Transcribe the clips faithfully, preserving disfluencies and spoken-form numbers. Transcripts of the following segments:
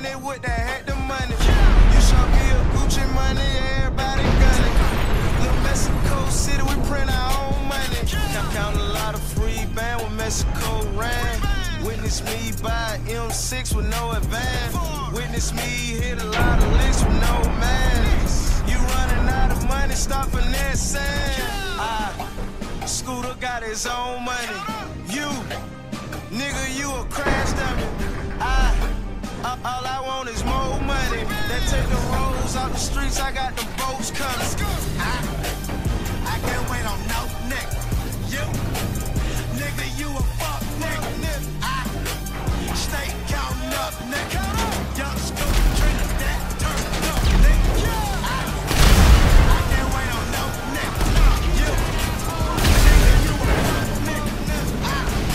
money with that had the money. You show me a Gucci money, everybody gunning. Little Mexico City, we print our own money. Count, count a lot of free band when Mexico ran. Witness me buy M six with no advance. Witness me hit a lot of licks with no man. You running out of money, stop finessing. I, Scooter got his own money. You, nigga, you a crash dummy. I, uh, all I want is more money. They take the rolls off the streets, I got the boats coming. I, I can't wait on no nigga. You, nigga, you a fuck nigga. I, stay counting up, nigga. Young Scooter, Trinidad, turn up, nigga. I, I can't wait on no nigga. You, nigga, you a fuck nigga. I,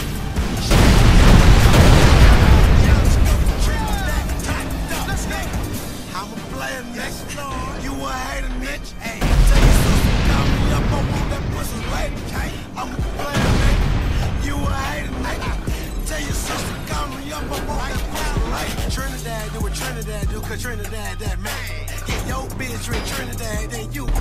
Young Scooter, Trinidad, turn up, nigga. I'm a player, nigga. You a hater, nigga. Hey, tell you something, call me up, I want that pussy later. I'm a player, nigga. You a hater, nigga. Tell your sister, call me up, I want that pussy later. Trinidad, do what Trinidad do, cause Trinidad that man. Get your bitch with Trinidad, then you